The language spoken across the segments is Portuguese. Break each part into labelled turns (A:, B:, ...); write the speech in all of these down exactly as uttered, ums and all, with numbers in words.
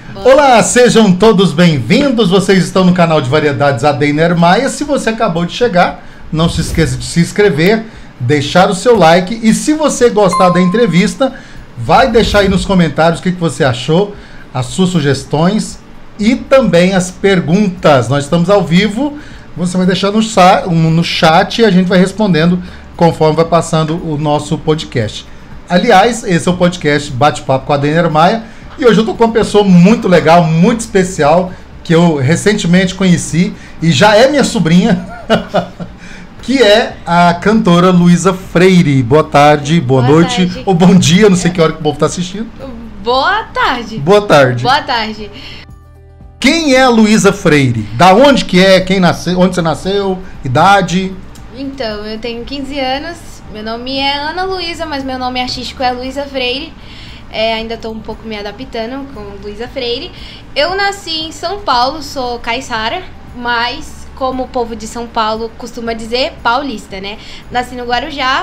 A: Olá, sejam todos bem-vindos. Vocês estão no canal de variedades Adeiner Maia. Se você acabou de chegar, não se esqueça de se inscrever, deixar o seu like e se você gostar da entrevista, vai deixar aí nos comentários o que, que você achou, as suas sugestões e também as perguntas. Nós estamos ao vivo, você vai deixar no, no chat e a gente vai respondendo conforme vai passando o nosso podcast. Aliás, esse é o podcast Bate-Papo com a Adeiner Maia e hoje eu estou com uma pessoa muito legal, muito especial, que eu recentemente conheci e já é minha sobrinha, que é a cantora Luísa Freire. Boa tarde, boa, boa noite, tarde. Ou bom dia, não sei que hora que o povo está assistindo.
B: Boa tarde.
A: Boa tarde.
B: Boa tarde.
A: Quem é a Luísa Freire? Da onde que é? Quem nasceu? Onde você nasceu? Idade?
B: Então, eu tenho quinze anos, meu nome é Ana Luísa, mas meu nome artístico é Luísa Freire. É, ainda estou um pouco me adaptando com Luísa Freire. Eu nasci em São Paulo, sou caiçara, mas como o povo de São Paulo costuma dizer, paulista, né? Nasci no Guarujá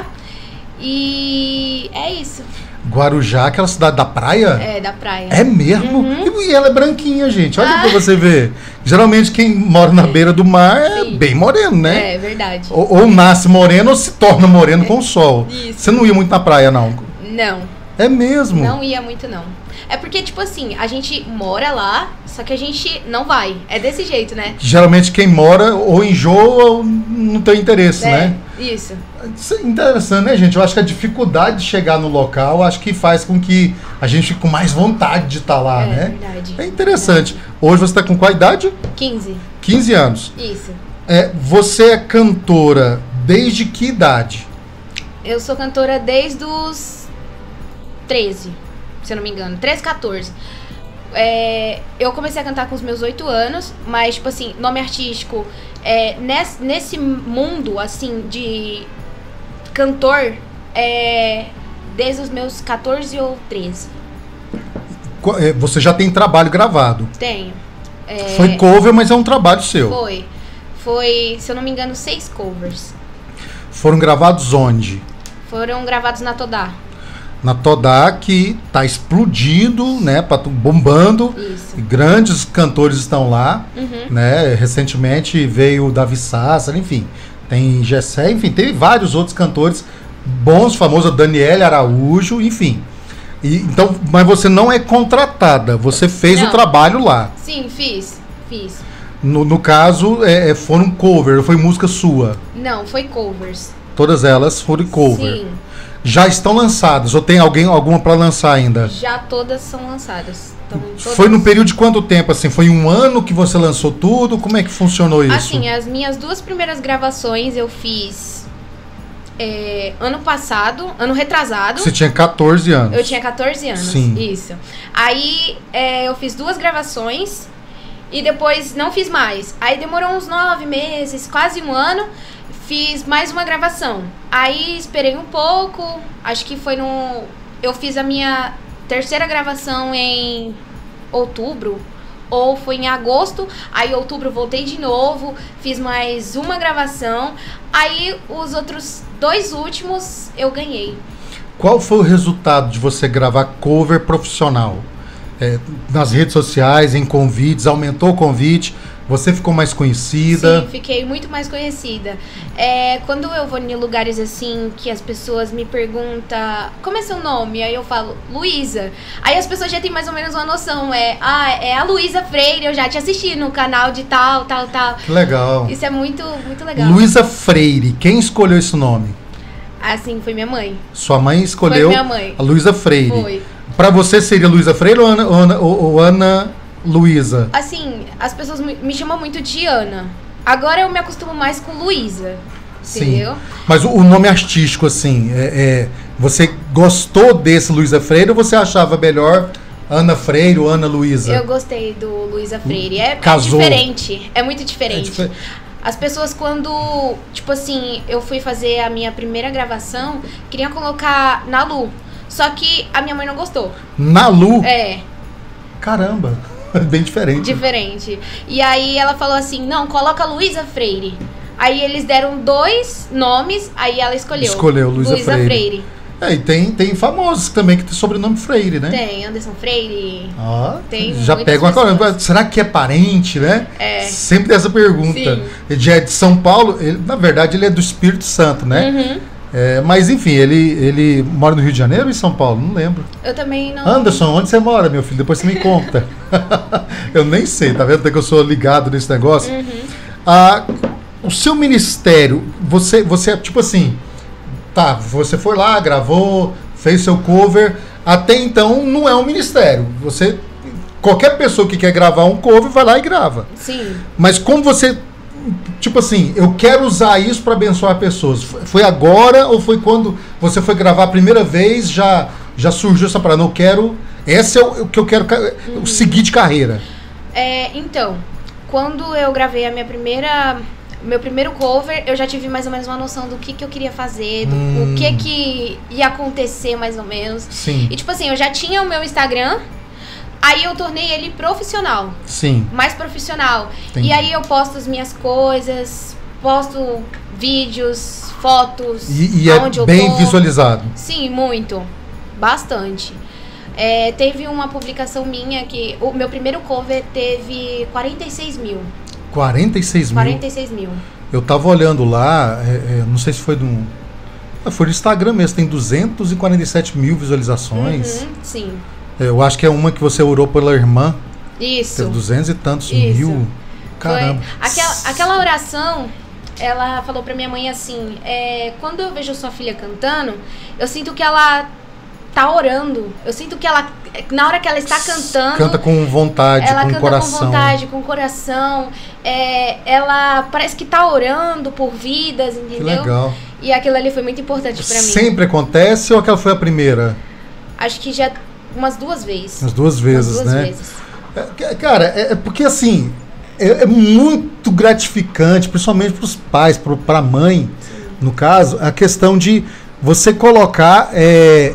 B: e é isso.
A: Guarujá, aquela cidade da praia?
B: É, da praia.
A: É mesmo?
B: Uhum.
A: E ela é branquinha, gente. Olha
B: ah.
A: pra você ver. Geralmente quem mora na beira do mar é
B: Sim.
A: bem moreno, né?
B: É, verdade.
A: Ou, ou nasce moreno ou se torna moreno é. com o sol.
B: Isso.
A: Você não ia muito na praia, não?
B: Não.
A: É mesmo?
B: Não ia muito, não. É porque, tipo assim, a gente mora lá, só que a gente não vai. É desse jeito, né?
A: Geralmente quem mora ou enjoa ou não tem interesse,
B: é,
A: né?
B: Isso.
A: Isso é interessante, né, gente? Eu acho que a dificuldade de chegar no local, acho que faz com que a gente fique com mais vontade de estar lá,
B: é,
A: né?
B: Verdade.
A: É interessante.
B: Verdade.
A: Hoje você está com qual idade?
B: quinze.
A: quinze anos.
B: Isso.
A: É, você é cantora desde que idade?
B: Eu sou cantora desde os treze, se eu não me engano. treze, quatorze. É, eu comecei a cantar com os meus oito anos, mas, tipo assim, nome artístico, é, nesse, nesse mundo, assim, de cantor, é, desde os meus quatorze ou treze.
A: Você já tem trabalho gravado?
B: Tenho. É,
A: foi cover, mas é um trabalho seu.
B: Foi. Foi, se eu não me engano, seis covers.
A: Foram gravados onde?
B: Foram gravados na Todá.
A: Na Todá, que tá explodindo, né, bombando.
B: Isso.
A: E grandes cantores estão lá,
B: uhum.
A: né? Recentemente veio o Davi Sassa, enfim, tem Gessé, enfim, tem vários outros cantores bons, famosos, Daniele Araújo, enfim. E, então, mas você não é contratada, você fez
B: não.
A: o trabalho lá.
B: Sim, fiz, fiz.
A: No, no caso, é, foram cover, foi música sua?
B: Não, foi covers.
A: Todas elas foram cover?
B: Sim.
A: Já estão lançadas? Ou tem alguém, alguma para lançar ainda?
B: Já todas são lançadas. Então, todas...
A: Foi no período de quanto tempo, assim? Foi um ano que você lançou tudo? Como é que funcionou isso?
B: Assim, as minhas duas primeiras gravações eu fiz é, ano passado, ano retrasado.
A: Você tinha quatorze anos.
B: Eu tinha quatorze anos,
A: Sim.
B: Isso. Aí é, eu fiz duas gravações e depois não fiz mais. Aí demorou uns nove meses, quase um ano. Fiz mais uma gravação. Aí esperei um pouco. Acho que foi no... Eu fiz a minha terceira gravação em outubro. Ou foi em agosto. Aí em outubro voltei de novo. Fiz mais uma gravação. Aí os outros dois últimos eu ganhei.
A: Qual foi o resultado de você gravar cover profissional? É, nas redes sociais, em convites, aumentou o convite? Você ficou mais conhecida?
B: Sim, fiquei muito mais conhecida. É, quando eu vou em lugares assim, que as pessoas me perguntam como é seu nome? Aí eu falo, Luísa. Aí as pessoas já têm mais ou menos uma noção. É, ah, é a Luísa Freire, eu já te assisti no canal de tal, tal, tal.
A: Que legal.
B: Isso é muito, muito legal.
A: Luísa Freire, quem escolheu esse nome?
B: Assim, foi minha mãe.
A: Sua mãe escolheu
B: foi minha mãe.
A: A Luísa Freire.
B: Foi.
A: Pra você seria Luísa Freire ou Ana, ou Ana, ou, ou Ana Luísa?
B: Assim, as pessoas me chamam muito de Ana. Agora eu me acostumo mais com Luísa. Entendeu?
A: Sim. Mas o, o nome artístico, assim, é, é, você gostou desse Luísa Freire ou você achava melhor Ana Freire ou Ana Luísa?
B: Eu gostei do Luísa Freire. É, é
A: Casou.
B: diferente. É muito diferente.
A: É difer...
B: As pessoas quando, tipo assim, eu fui fazer a minha primeira gravação, queriam colocar Nalu. Só que a minha mãe não gostou.
A: Nalu?
B: É.
A: Caramba. Bem diferente.
B: Diferente. E aí ela falou assim, não, coloca Luísa Freire. Aí eles deram dois nomes, aí ela escolheu.
A: Escolheu Luísa Freire.
B: Freire.
A: É, e tem, tem famosos também que tem sobrenome Freire, né?
B: Tem, Anderson Freire.
A: Ó,
B: tem
A: já pega uma coisa. Será que é parente, né?
B: É.
A: Sempre tem essa pergunta.
B: Sim.
A: Ele é de São Paulo, ele, na verdade ele é do Espírito Santo, né?
B: Uhum.
A: É, mas enfim, ele, ele mora no Rio de Janeiro ou em São Paulo? Não lembro.
B: Eu também não...
A: Anderson, onde você mora, meu filho? Depois você me conta. Eu nem sei, tá vendo? Até que eu sou ligado nesse negócio.
B: Uhum.
A: Ah, o seu ministério, você, você, tipo assim, tá, você foi lá, gravou, fez seu cover, até então não é um ministério. Você, qualquer pessoa que quer gravar um cover vai lá e grava.
B: Sim.
A: Mas como você, tipo assim, eu quero usar isso para abençoar pessoas. Foi agora ou foi quando você foi gravar a primeira vez, já, já surgiu essa parada? Eu quero, esse é o, o que eu quero uhum. seguir de carreira.
B: É, então, quando eu gravei a minha primeira... meu primeiro cover, eu já tive mais ou menos uma noção do que, que eu queria fazer, do
A: hum.
B: o que que ia acontecer mais ou menos.
A: Sim.
B: E tipo assim, eu já tinha o meu Instagram, aí eu tornei ele profissional.
A: Sim.
B: Mais profissional.
A: Entendi.
B: E aí eu posto as minhas coisas, posto vídeos, fotos,
A: E, e é
B: onde eu
A: bem
B: tô.
A: visualizado.
B: Sim, muito. Bastante. É, teve uma publicação minha que o meu primeiro cover teve quarenta e seis mil.
A: quarenta e seis mil?
B: quarenta e seis mil.
A: Eu tava olhando lá, é, é, não sei se foi do... Foi do Instagram mesmo, tem duzentos e quarenta e sete mil visualizações.
B: Uhum, sim.
A: Eu acho que é uma que você orou pela irmã.
B: Isso.
A: Teve duzentos e tantos
B: Isso.
A: mil. Caramba.
B: Foi. Aquela, aquela oração, ela falou pra minha mãe assim, é, quando eu vejo sua filha cantando, eu sinto que ela tá orando. Eu sinto que ela, na hora que ela está cantando...
A: Canta com vontade,
B: ela
A: com
B: canta
A: coração.
B: com vontade, com coração. É, ela parece que tá orando por vidas, entendeu?
A: Que legal.
B: E aquilo ali foi muito importante pra mim.
A: Sempre acontece ou aquela foi a primeira?
B: Acho que já umas duas vezes.
A: As duas vezes,
B: umas duas
A: né?
B: vezes.
A: É, cara, é, é porque assim, é, é muito gratificante, principalmente pros pais, pro, pra mãe, no caso, a questão de você colocar... É,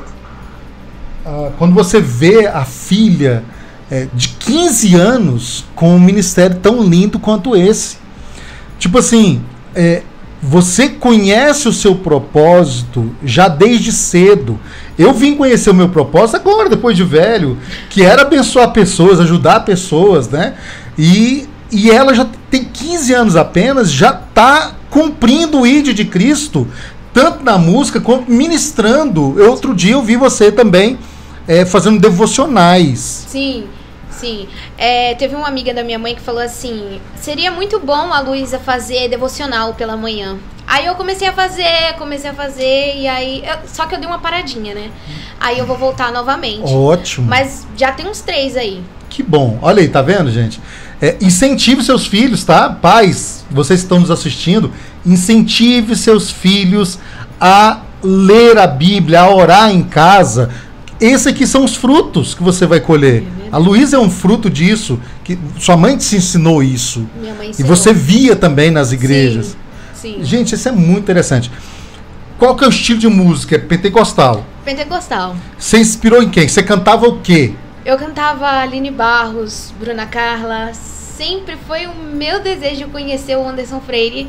A: a, quando você vê a filha é, de quinze anos com um ministério tão lindo quanto esse. Tipo assim, é, você conhece o seu propósito já desde cedo. Eu vim conhecer o meu propósito agora, depois de velho, que era abençoar pessoas, ajudar pessoas, né? E, e ela já tem quinze anos apenas, já está cumprindo o I D de Cristo, tanto na música quanto ministrando. Eu, outro dia eu vi você também é, fazendo devocionais.
B: Sim. Sim, é, teve uma amiga da minha mãe que falou assim, seria muito bom a Luísa fazer devocional pela manhã. Aí eu comecei a fazer, comecei a fazer, e aí, eu, só que eu dei uma paradinha, né? Aí eu vou voltar novamente.
A: Ótimo.
B: Mas já tem uns três aí.
A: Que bom. Olha aí, tá vendo, gente? É, incentive seus filhos, tá? Pais, vocês que estão nos assistindo, incentive seus filhos a ler a Bíblia, a orar em casa. Esses aqui são os frutos que você vai colher. É a Luísa é um fruto disso, que sua mãe te ensinou isso.
B: Minha mãe
A: ensinou. E você via também nas igrejas.
B: Sim, sim.
A: Gente, isso é muito interessante. Qual que é o estilo de música? É pentecostal?
B: Pentecostal.
A: Você inspirou em quem? Você cantava o quê?
B: Eu cantava Aline Barros, Bruna Carla. Sempre foi o meu desejo conhecer o Anderson Freire.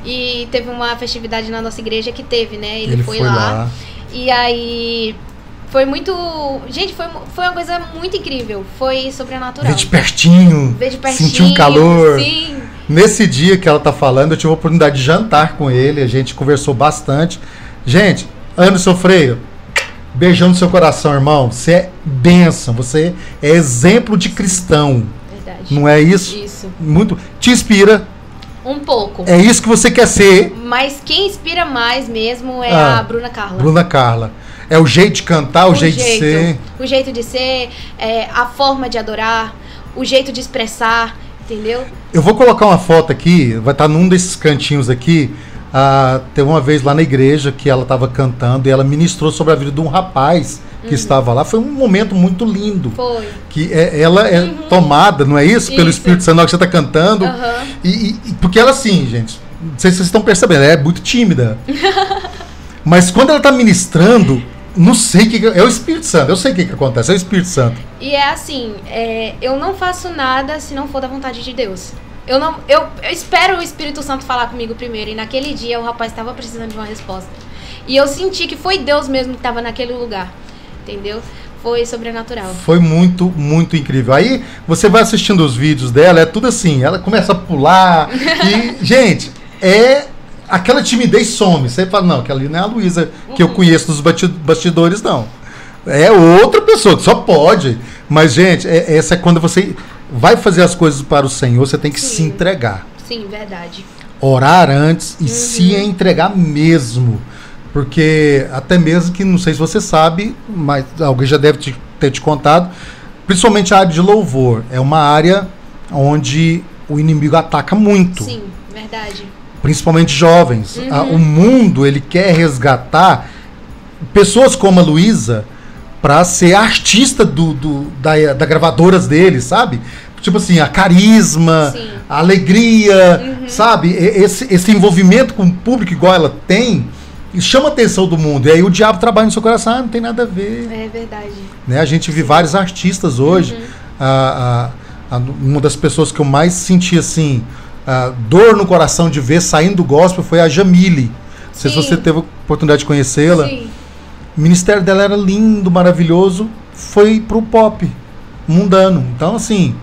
B: E teve uma festividade na nossa igreja que teve, né? Ele,
A: Ele
B: foi,
A: foi
B: lá.
A: lá.
B: E aí... Foi muito... Gente, foi, foi uma coisa muito incrível. Foi sobrenatural.
A: Ver de pertinho.
B: Ver de pertinho.
A: Sentir um calor.
B: Sim.
A: Nesse dia que ela tá falando, eu tive a oportunidade de jantar com ele. A gente conversou bastante. Gente, Anderson Freire, beijão no seu coração, irmão. Você é bênção. Você é exemplo de cristão.
B: Verdade.
A: Não é isso?
B: Isso.
A: Muito. Te inspira.
B: Um pouco.
A: É isso que você quer ser.
B: Mas quem inspira mais mesmo é
A: Ah,
B: a Bruna Carla.
A: Bruna Carla. É o jeito de cantar, o, o jeito, jeito de ser.
B: O jeito de ser, é, a forma de adorar, o jeito de expressar, entendeu?
A: Eu vou colocar uma foto aqui, vai estar num desses cantinhos aqui. Ah, teve uma vez lá na igreja que ela estava cantando e ela ministrou sobre a vida de um rapaz que uhum. estava lá. Foi um momento muito lindo.
B: Foi.
A: Que é, ela é uhum. tomada, não é isso? isso? Pelo Espírito Santo, que você está cantando. Uhum. E, e, porque ela, assim, gente, não sei se vocês estão percebendo, ela é muito tímida. Mas quando ela está ministrando... Não sei o que... É o Espírito Santo. Eu sei o que, que acontece. É o Espírito Santo.
B: E é assim... É, eu não faço nada se não for da vontade de Deus. Eu, não, eu, eu espero o Espírito Santo falar comigo primeiro. E naquele dia o rapaz estava precisando de uma resposta. E eu senti que foi Deus mesmo que estava naquele lugar, entendeu? Foi sobrenatural.
A: Foi muito, muito incrível. Aí você vai assistindo os vídeos dela, é tudo assim, ela começa a pular e, gente, é aquela timidez some. Você fala, não, aquela ali não é a Luísa que uhum. eu conheço dos bastidores, não. É outra pessoa que só pode. Mas, gente, é, essa é quando você vai fazer as coisas para o Senhor, você tem que Sim. se entregar.
B: Sim, verdade.
A: Orar antes e
B: Uhum.
A: se entregar mesmo. Porque até mesmo que, não sei se você sabe, mas alguém já deve te, ter te contado, principalmente a área de louvor. É uma área onde o inimigo ataca muito.
B: Sim, verdade.
A: Principalmente jovens.
B: Uhum.
A: Ah, o mundo, ele quer resgatar pessoas como a Luísa para ser artista do, do, da, da gravadoras deles, sabe? Tipo assim, a carisma, Sim. a alegria, uhum. sabe? Esse, esse envolvimento com o público igual ela tem, chama a atenção do mundo. E aí o diabo trabalha no seu coração, ah, não tem nada a ver.
B: É verdade.
A: Né? A gente vê vários artistas hoje. Uhum. A, a, a, uma das pessoas que eu mais senti assim, a dor no coração de ver saindo do gospel foi a Jamile. Não sei se você teve a oportunidade de conhecê-la.
B: Sim.
A: O ministério dela era lindo, maravilhoso. Foi pro pop mundano. Então, assim,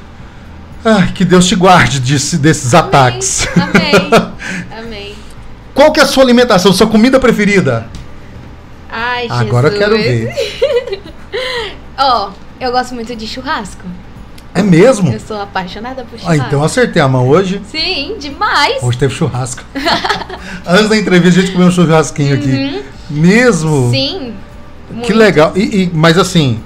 A: ah, que Deus te guarde desse, desses Amém. ataques.
B: Amém. Amém.
A: Qual que é a sua alimentação, sua comida preferida?
B: Ai, Jesus.
A: Agora eu quero ver.
B: Ó, oh, eu gosto muito de churrasco.
A: É mesmo?
B: Eu sou apaixonada por churrasco.
A: Ah, então acertei a mão hoje.
B: Sim, demais.
A: Hoje teve churrasco. Antes da entrevista a gente comeu um churrasquinho
B: uhum.
A: aqui. Mesmo?
B: Sim.
A: Que muito. legal. E, e, mas assim,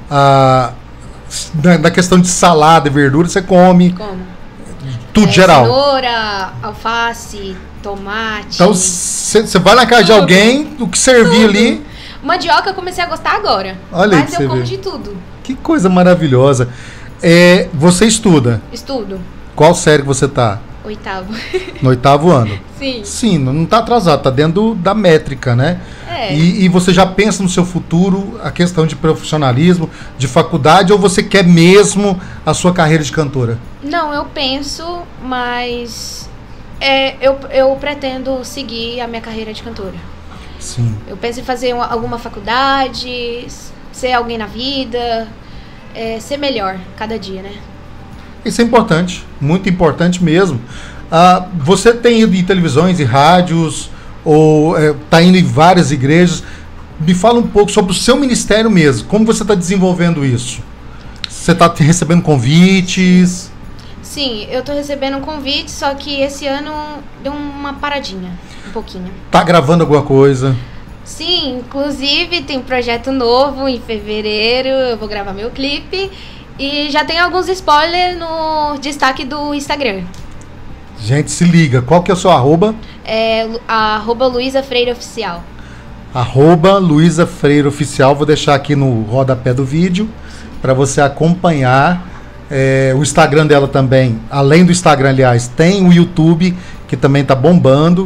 A: a, na, na questão de salada e verdura, você come?
B: Como?
A: Tudo
B: é,
A: geral.
B: Cenoura, alface, tomate.
A: Então você vai na casa tudo. de alguém, o que servir tudo. ali.
B: Mandioca eu comecei a gostar agora.
A: Olha
B: mas
A: aí
B: eu como
A: vê.
B: de tudo.
A: Que coisa maravilhosa. É, você estuda?
B: Estudo.
A: Qual série que você tá?
B: Oitavo.
A: No oitavo ano?
B: Sim.
A: Sim, não tá atrasado, tá dentro da métrica, né?
B: É.
A: E, e você já pensa no seu futuro, a questão de profissionalismo, de faculdade, ou você quer mesmo a sua carreira de cantora?
B: Não, eu penso, mas é, eu, eu pretendo seguir a minha carreira de cantora.
A: Sim.
B: Eu penso em fazer uma, alguma faculdade, ser alguém na vida, é, ser melhor cada dia, né?
A: Isso é importante, muito importante mesmo. Ah, você tem ido em televisões e rádios, ou está é, indo em várias igrejas. Me fala um pouco sobre o seu ministério mesmo. Como você está desenvolvendo isso? Você está recebendo convites?
B: Sim, eu estou recebendo um convite, só que esse ano deu uma paradinha, um pouquinho.
A: Tá gravando alguma coisa?
B: Sim, inclusive tem um projeto novo em fevereiro, eu vou gravar meu clipe. E já tem alguns spoilers no destaque do Instagram.
A: Gente, se liga. Qual que é o seu arroba?
B: É arroba Luísa Freire Oficial.
A: Arroba Luísa Freire Oficial. Vou deixar aqui no rodapé do vídeo para você acompanhar. É, o Instagram dela também, além do Instagram, aliás, tem o YouTube, que também tá bombando.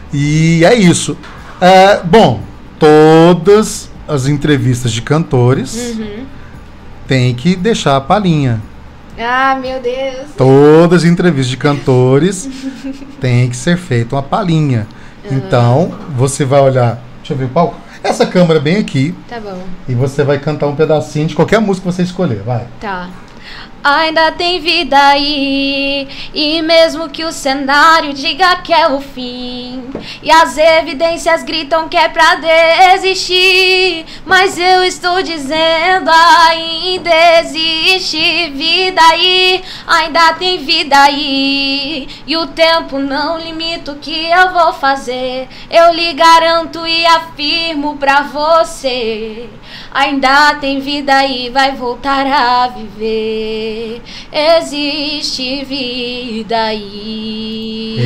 A: E é isso. É, bom, todas as entrevistas de cantores... Uhum. Tem que deixar a palhinha.
B: Ah, meu Deus.
A: Todas as entrevistas de cantores tem que ser feita uma palhinha. Uhum. Então, você vai olhar... Deixa eu ver o palco. Essa câmera bem aqui.
B: Tá bom.
A: E você vai cantar um pedacinho de qualquer música que você escolher. Vai.
B: Tá. Ainda tem vida aí, e mesmo que o cenário diga que é o fim, e as evidências gritam que é pra desistir, mas eu estou dizendo ainda existe vida aí, ainda tem vida aí, e o tempo não limita o que eu vou fazer, eu lhe garanto e afirmo pra você, ainda tem vida aí, vai voltar a viver. Existe vida aí.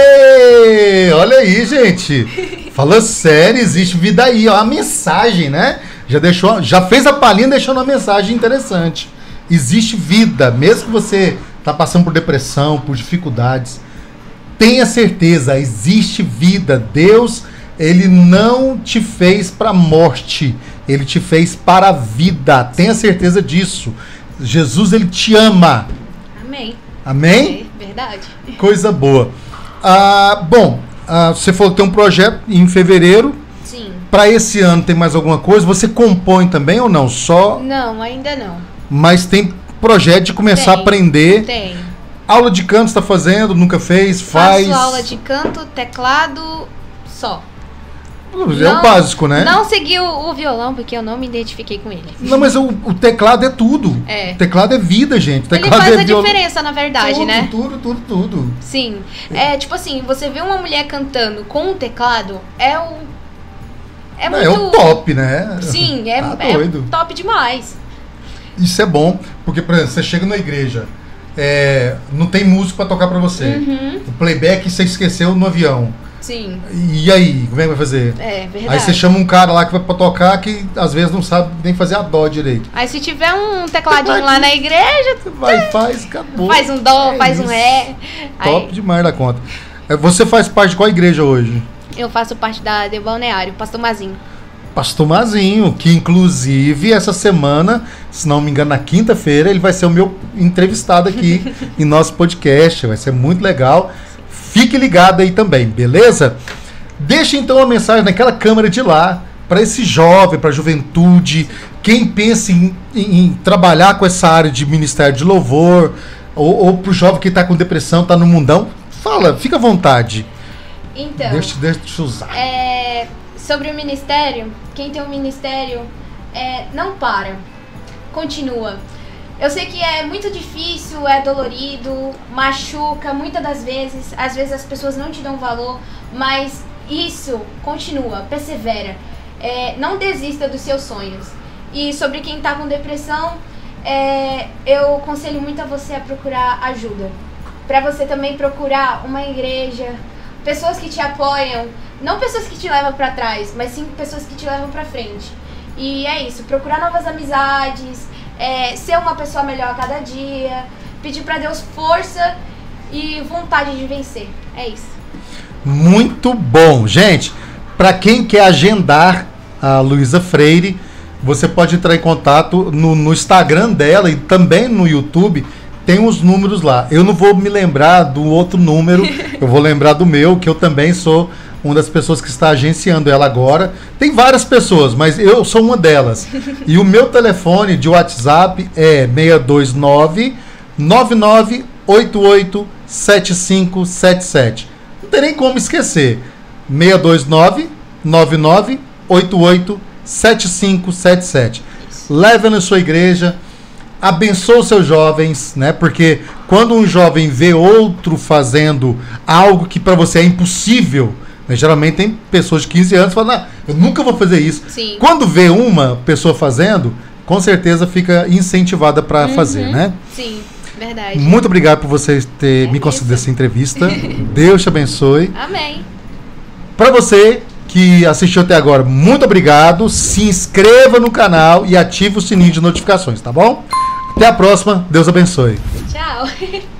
A: Ei, olha aí, gente. Falando sério, existe vida aí. Ó, a mensagem, né? Já, deixou, já fez a palhinha deixando uma mensagem interessante. Existe vida, mesmo que você tá passando por depressão, por dificuldades. Tenha certeza, existe vida. Deus, ele não te fez para morte. Ele te fez para a vida. Tenha certeza disso. Jesus, ele te ama.
B: Amém.
A: Amém?
B: É verdade.
A: Coisa boa. Ah, bom, ah, você falou que tem um projeto em fevereiro. para esse ano tem mais alguma coisa? Você compõe também ou não? Só?
B: Não, ainda não.
A: Mas tem projeto de começar
B: Tem,
A: a aprender.
B: Tem.
A: Aula de canto está fazendo? Nunca fez? Faz?
B: Faço aula de canto, teclado, só.
A: É
B: Não-
A: o básico, né?
B: Não segui o, o violão, porque eu não me identifiquei com ele.
A: Não, mas o, o teclado é tudo.
B: É.
A: O teclado é vida, gente. O
B: Ele
A: teclado
B: faz
A: é
B: a
A: viol-
B: diferença, na verdade,
A: tudo,
B: né?
A: Tudo, tudo, tudo.
B: Sim. É tipo assim, você vê uma mulher cantando com um teclado, é o. É
A: Não,
B: muito.
A: é o top, né?
B: Sim, é,
A: Tá
B: é
A: doido.
B: top demais.
A: Isso é bom, porque, por exemplo, você chega na igreja, é, não tem músico pra tocar pra você.
B: Uhum.
A: O playback você esqueceu no avião.
B: Sim,
A: E aí, como é que vai fazer?
B: é verdade.
A: Aí você chama um cara lá que vai pra tocar que às vezes não sabe nem fazer a dó direito.
B: Aí se tiver um tecladinho lá na igreja,
A: Você vai, faz, acabou.
B: faz um dó,
A: É
B: faz um
A: isso.
B: ré.
A: Top
B: Aí
A: demais da conta. É, Você faz parte de qual igreja hoje?
B: eu faço parte da de Balneário, Pastor Mazinho.
A: Pastor Mazinho, que inclusive essa semana, se não me engano, na quinta-feira, ele vai ser o meu entrevistado aqui em nosso podcast. Vai ser muito legal. Fique ligado aí também, beleza? Deixa então uma mensagem naquela câmera de lá para esse jovem, para a juventude, quem pensa em, em- em trabalhar com essa área de ministério de louvor, ou, ou para o jovem que está com depressão, está no mundão. Fala, fica à vontade.
B: Então,
A: Deixa, deixa eu te usar.
B: é, sobre o ministério, quem tem um ministério, é, não para, continua. Eu sei que é muito difícil, é dolorido, machuca muitas das vezes, às vezes as pessoas não te dão valor, mas isso, continua, persevera. É, não desista dos seus sonhos. E sobre quem está com depressão, é, eu aconselho muito a você a procurar ajuda. Para você também procurar uma igreja, pessoas que te apoiam, não pessoas que te levam para trás, mas sim pessoas que te levam para frente. E é isso, procurar novas amizades, é, ser uma pessoa melhor a cada dia, pedir para Deus força e vontade de vencer. É isso.
A: Muito bom. Gente, para quem quer agendar a Luísa Freire, você pode entrar em contato no, no Instagram dela e também no YouTube. Tem os números lá. Eu não vou me lembrar do outro número, eu vou lembrar do meu, que eu também sou uma das pessoas que está agenciando ela agora. Tem várias pessoas, mas eu sou uma delas. E o meu telefone de WhatsApp é seis dois nove, nove nove oito oito, sete cinco sete sete. Não tem nem como esquecer. seis dois nove, nove nove oito oito, sete cinco sete sete. Leve na sua igreja, abençoe os seus jovens, né? Porque quando um jovem vê outro fazendo algo que para você é impossível, né? Geralmente tem pessoas de quinze anos que falam, ah, eu nunca vou fazer isso.
B: Sim.
A: Quando vê uma pessoa fazendo, com certeza fica incentivada para
B: Uhum.
A: fazer, né?
B: Sim, verdade.
A: Muito obrigado por você ter
B: É
A: me concedido
B: isso.
A: essa entrevista. Deus te abençoe.
B: Amém.
A: Para você que assistiu até agora, muito obrigado. Se inscreva no canal e ative o sininho de notificações, tá bom? Até a próxima. Deus abençoe.
B: Tchau.